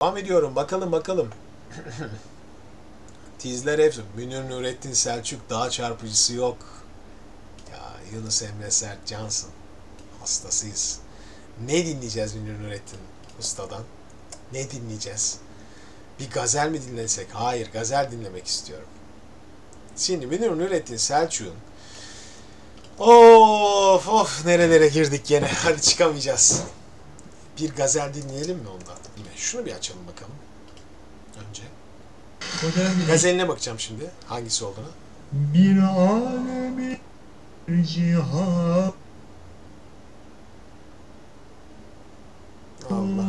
Devam ediyorum. Bakalım bakalım. Tizler hep Münir Nurettin Selçuk, daha çarpıcısı yok. Ya Yunus Emre Sert Cansın. Hastasıyız. Ne dinleyeceğiz Münir Nurettin Usta'dan? Ne dinleyeceğiz? Bir gazel mi dinlesek? Hayır, gazel dinlemek istiyorum. Şimdi Münir Nurettin Selçuk'un of nerelere girdik gene. Hadi çıkamayacağız. Bir gazel dinleyelim mi ondan? Şunu bir açalım bakalım. Önce. Gazeline bakacağım şimdi. Hangisi olduğunu. Bir alemi cihan. Allah.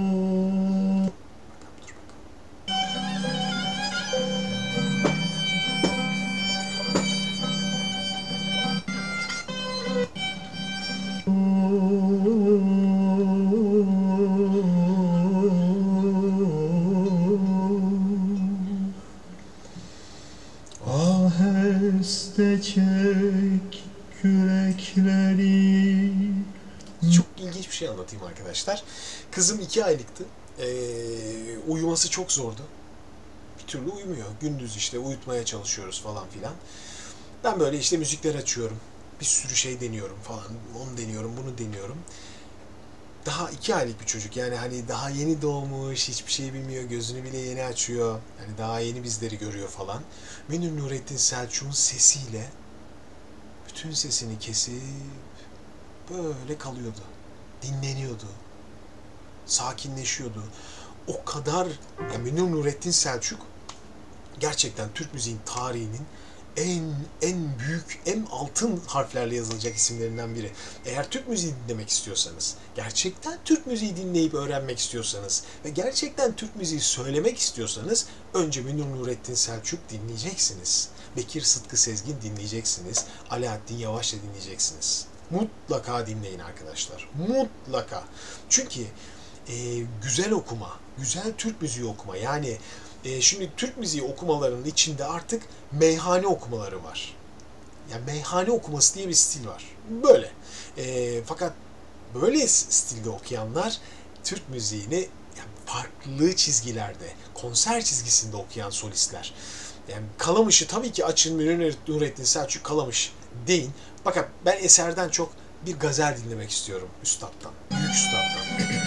Aheste çek kürekleri. Çok ilginç bir şey anlatayım arkadaşlar. Kızım 2 aylıktı. Uyuması çok zordu. Bir türlü uyumuyor. Gündüz işte uyutmaya çalışıyoruz falan filan. Ben böyle işte müzikler açıyorum. Bir sürü şey deniyorum falan. Onu deniyorum, bunu deniyorum. Daha 2 aylık bir çocuk. Yani hani daha yeni doğmuş, hiçbir şey bilmiyor, gözünü bile yeni açıyor. Yani daha yeni bizleri görüyor falan. Münir Nurettin Selçuk'un sesiyle bütün sesini kesip böyle kalıyordu. Dinleniyordu. Sakinleşiyordu. O kadar yani Münir Nurettin Selçuk gerçekten Türk müziğin tarihinin en büyük, en altın harflerle yazılacak isimlerinden biri. Eğer Türk müziği dinlemek istiyorsanız, gerçekten Türk müziği dinleyip öğrenmek istiyorsanız ve gerçekten Türk müziği söylemek istiyorsanız önce Münir Nurettin Selçuk dinleyeceksiniz. Bekir Sıtkı Sezgin dinleyeceksiniz. Alaaddin Yavaş'la dinleyeceksiniz. Mutlaka dinleyin arkadaşlar. Mutlaka. Çünkü güzel okuma, güzel Türk müziği okuma. Yani şimdi Türk müziği okumalarının içinde artık meyhane okumaları var. Yani meyhane okuması diye bir stil var. Böyle. Fakat böyle stilde okuyanlar Türk müziğini yani farklı çizgilerde, konser çizgisinde okuyan solistler. Yani Kalamış'ı tabii ki açın, Münir Nurettin Selçuk Kalamış deyin. Fakat ben eserden çok bir gazel dinlemek istiyorum üstattan. Büyük üstattan.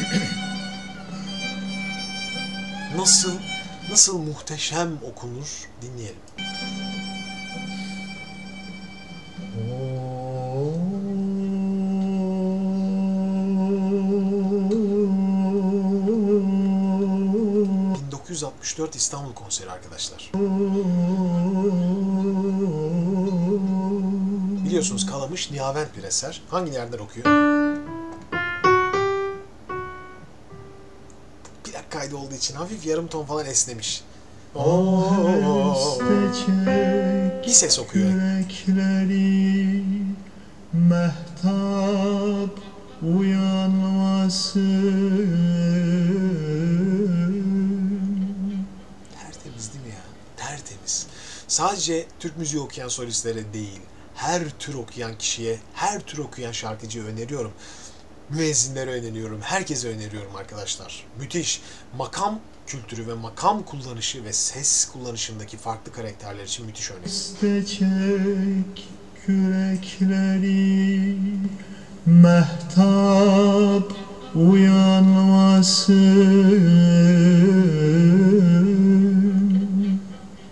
Nasıl muhteşem okunur dinleyelim. ...1964 İstanbul konseri arkadaşlar. Biliyorsunuz Kalamış Nihavent bir eser. Hangi yerler okuyor? Plak kaydı olduğu için hafif yarım ton falan esnemiş. Bir ses okuyor. Mehtap uyanmasın. Tertemiz değil mi ya? Tertemiz. Sadece Türk müziği okuyan solistlere değil, her tür okuyan kişiye, her tür okuyan şarkıcıya öneriyorum. Müezzinlere öneriyorum, herkese öneriyorum arkadaşlar. Müthiş. Makam kültürü ve makam kullanışı ve ses kullanışındaki farklı karakterler için müthiş örnek. Çek kürekleri, mehtap uyanmasın.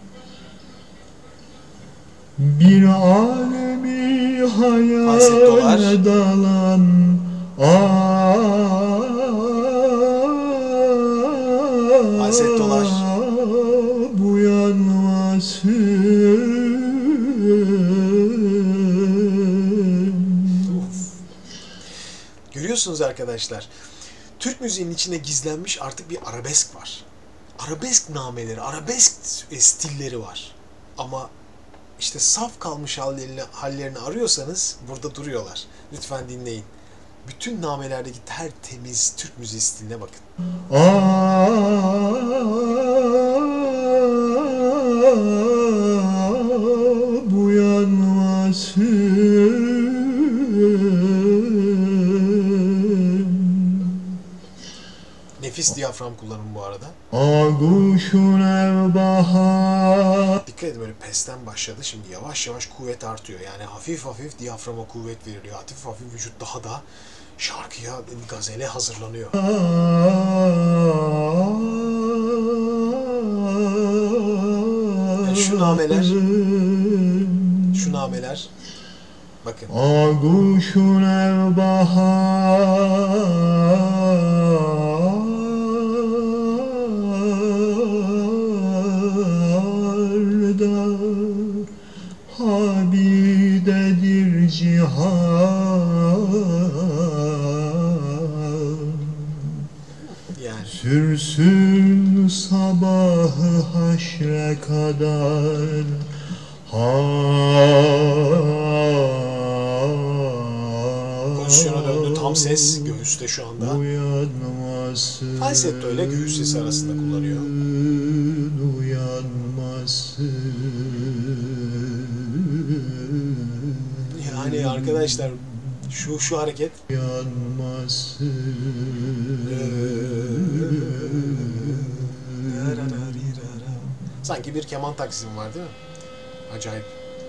Bir alemi hayale dalan Falset dolar. Görüyorsunuz arkadaşlar. Türk müziğinin içine gizlenmiş artık bir arabesk var. Arabesk nameleri, arabesk stilleri var. Ama işte saf kalmış hallerini arıyorsanız burada duruyorlar. Lütfen dinleyin. Bütün namelerdeki tertemiz Türk müziği stiline bakın. Nefis Nefis diyafram kullanımı bu arada. Ağuşun ev bahar. Dikkat edin, böyle pesten başladı. Şimdi yavaş yavaş kuvvet artıyor. Yani hafif hafif diyaframa kuvvet veriliyor. Hafif hafif vücut daha da şarkıya, gazele hazırlanıyor. Yani şu nameler, şu nameler, bakın. Ağuşun ev baharda habidedir cihan. Yani Sürsün sabahı haşre kadar. pozisyona döndü, tam ses göğüste şu anda. Uyanmasın, Falsetto ile göğüs sesi arasında kullanıyor. Uyanmasın. Yani arkadaşlar şu hareket Uyanmasın. sanki bir keman taksim var değil mi? Acayip.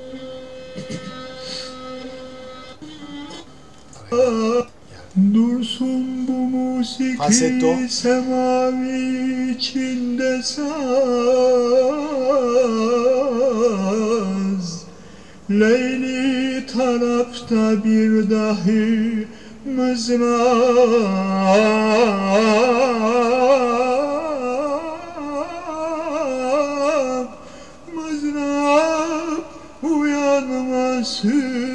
Dursun bu musiki Falsetto. semavi içinde saz. Leyli tarafta bir dahi mızrap. Mızrap uyanmasın.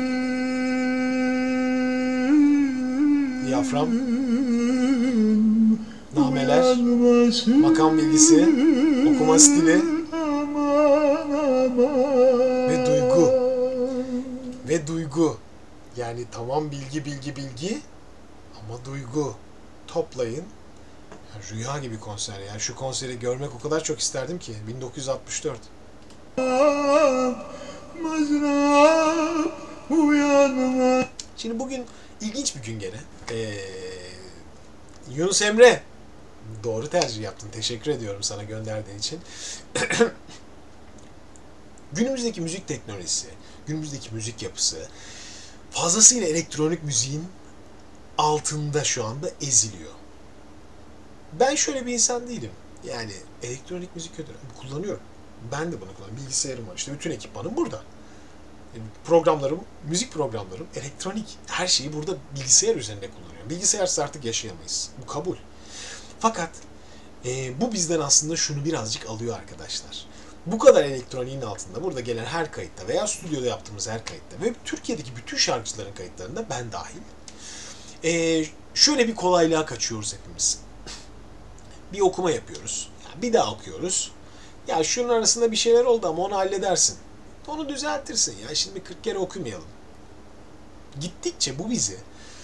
Diyafram, nameler, makam bilgisi, okuma stili ve duygu. Ve duygu. Yani tamam, bilgi ama duygu. Toplayın. Yani rüya gibi konser. Yani şu konseri görmek o kadar çok isterdim ki. 1964. Şimdi bugün ilginç bir gün gene. Yunus Emre. Doğru tercih yaptın. Teşekkür ediyorum sana gönderdiğin için. Günümüzdeki müzik teknolojisi, günümüzdeki müzik yapısı fazlasıyla elektronik müziğin altında şu anda eziliyor. Ben şöyle bir insan değilim. Yani elektronik müzik kullanıyorum. Ben de bunu kullanıyorum. Bilgisayarım var. İşte bütün ekipmanım burada. Programlarım, müzik programlarım, elektronik. Her şeyi burada bilgisayar üzerinde kullanıyorum. Bilgisayarsız artık yaşayamayız. Bu kabul. Fakat bu bizden aslında şunu birazcık alıyor arkadaşlar. Bu kadar elektroniğin altında, burada gelen her kayıtta veya stüdyoda yaptığımız her kayıtta ve Türkiye'deki bütün şarkıcıların kayıtlarında ben dahil, şöyle bir kolaylığa kaçıyoruz hepimiz. Bir okuma yapıyoruz. Bir daha okuyoruz. Ya şunun arasında bir şeyler oldu ama onu halledersin. Onu düzeltirsin ya. Şimdi 40 kere okumayalım. Gittikçe bu bizi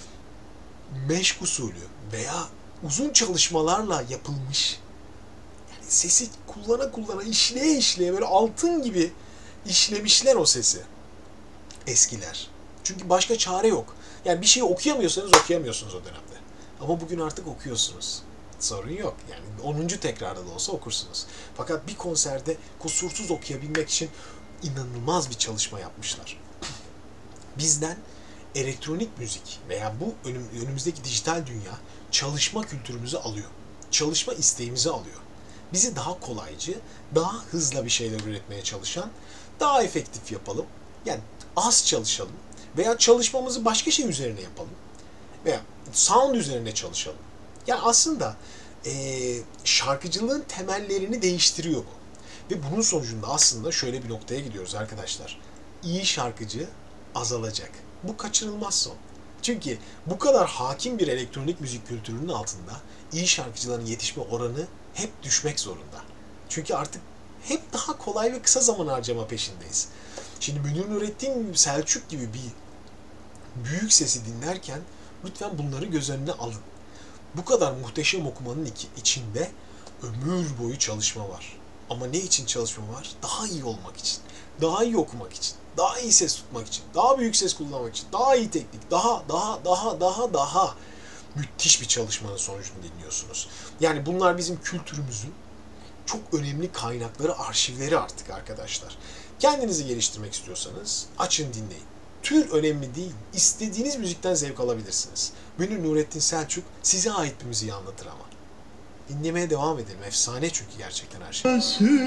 meşk usulü veya uzun çalışmalarla yapılmış, yani sesi kullana işleye böyle altın gibi işlemişler o sesi eskiler. Çünkü başka çare yok. Yani bir şeyi okuyamıyorsanız okuyamıyorsunuz o dönemde. Ama bugün artık okuyorsunuz. Sorun yok. Yani 10. tekrarda da olsa okursunuz. Fakat bir konserde kusursuz okuyabilmek için inanılmaz bir çalışma yapmışlar. Bizden elektronik müzik veya bu önümüzdeki dijital dünya çalışma kültürümüzü alıyor. Çalışma isteğimizi alıyor. Bizi daha kolaycı, daha hızlı bir şeyler üretmeye çalışan, daha efektif yapalım. Yani az çalışalım veya çalışmamızı başka şey üzerine yapalım. Veya sound üzerine çalışalım. Yani aslında şarkıcılığın temellerini değiştiriyor bu. Ve bunun sonucunda aslında şöyle bir noktaya gidiyoruz arkadaşlar. İyi şarkıcı azalacak. Bu kaçınılmaz son. Çünkü bu kadar hakim bir elektronik müzik kültürünün altında iyi şarkıcıların yetişme oranı hep düşmek zorunda. Çünkü artık hep daha kolay ve kısa zaman harcama peşindeyiz. Şimdi Münir Nurettin Selçuk gibi bir büyük sesi dinlerken lütfen bunları göz önüne alın. Bu kadar muhteşem okumanın içinde ömür boyu çalışma var. Ama ne için çalışma var? Daha iyi olmak için, daha iyi okumak için, daha iyi ses tutmak için, daha büyük ses kullanmak için, daha iyi teknik, daha. müthiş bir çalışmanın sonucunu dinliyorsunuz. Yani bunlar bizim kültürümüzün çok önemli kaynakları, arşivleri artık arkadaşlar. Kendinizi geliştirmek istiyorsanız açın dinleyin. Tür önemli değil. İstediğiniz müzikten zevk alabilirsiniz. Münir Nurettin Selçuk size ait bir müziği anlatır ama. Dinlemeye devam edelim. Efsane çünkü gerçekten her şey.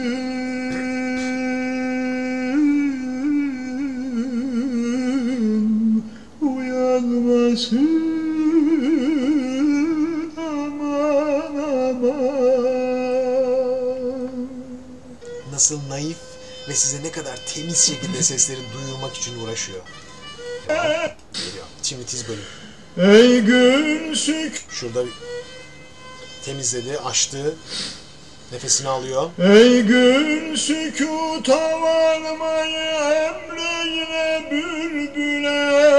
Uyanmasın aman aman. Nasıl naif ve size ne kadar temiz şekilde sesleri duyurmak için uğraşıyor. Devam. Geliyor. Şimdi tiz bölüm. Ey gün sük. Şurada temizledi, açtı. Nefesini alıyor. Ey gün sükuta varmayı emreyle bülbüle.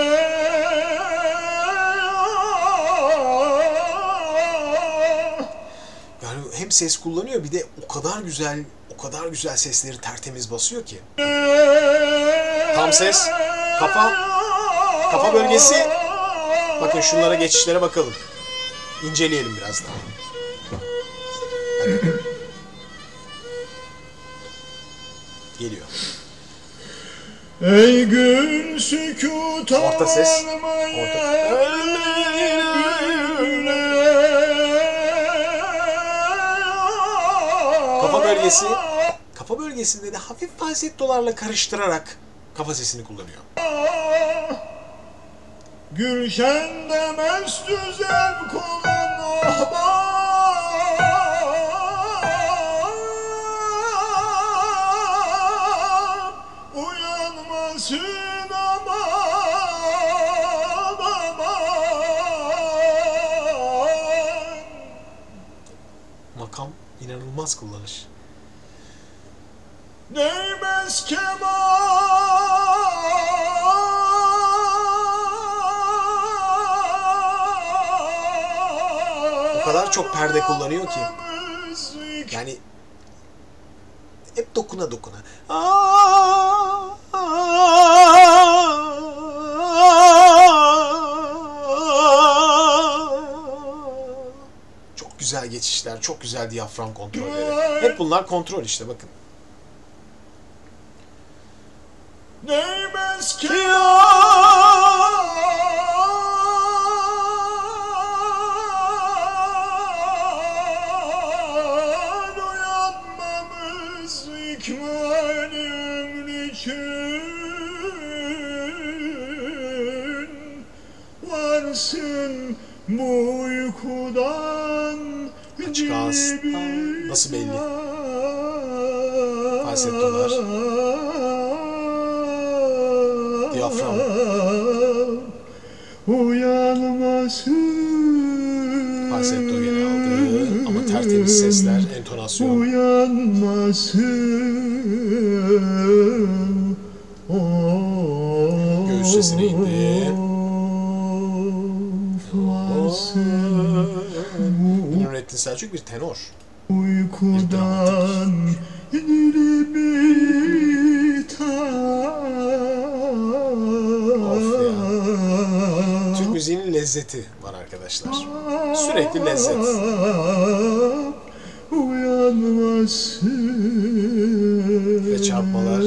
Yani hem ses kullanıyor bir de o kadar güzel sesleri tertemiz basıyor ki. Tam ses, kafa bölgesi. Bakın şunlara, geçişlere bakalım. İnceleyelim biraz daha. Hadi. Geliyor. Ey gün sükuta Orta ses. Kafa bölgesinde de hafif falsettolarla karıştırarak kafa sesini kullanıyor. Gülşen'de mestü zevk olan ahbap. Uyanmasın aman aman. Makam inanılmaz kullanış. Değmez O kadar çok perde kullanıyor ki. Yani hep dokuna. Çok güzel geçişler, çok güzel diyafram kontrolleri. Hep bunlar kontrol işte, bakın. Değmez ki uyanmamız ikmali ömrü için. Varsın bu uykudan Açık ağız. Nasıl belli? Falsettolar. Diyafram. Uyanmasın. Falsetto gene aldı ama tertemiz sesler, entonasyon. Uyanmasın. Göğüs sesine indi. Münir Nurettin Selçuk bir tenor. Uykudan yeni bir Of ya. Türk müziğinin lezzeti var arkadaşlar. Sürekli lezzet. Uyanmasın. Ve çarpmalar.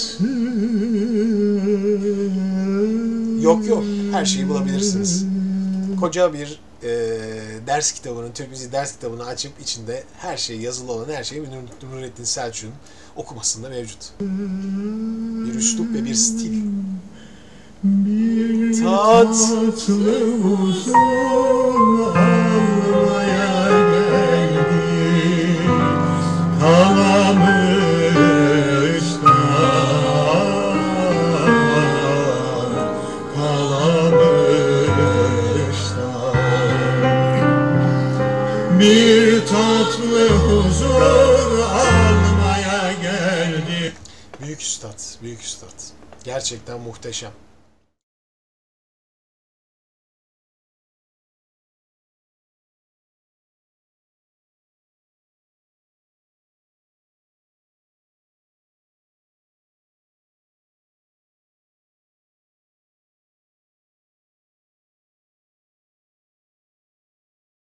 Yok. Her şeyi bulabilirsiniz. Koca bir ders kitabının, Türk müziği ders kitabını açıp içinde her şey, yazılı olan her şey Münir Nurettin Selçuk'un okumasında mevcut. Bir üslup ve bir stil. Bir Tat. tatlı huzur almaya geldik. Bir tatlı huzur almaya geldik. Büyük üstad, büyük üstad. Gerçekten muhteşem.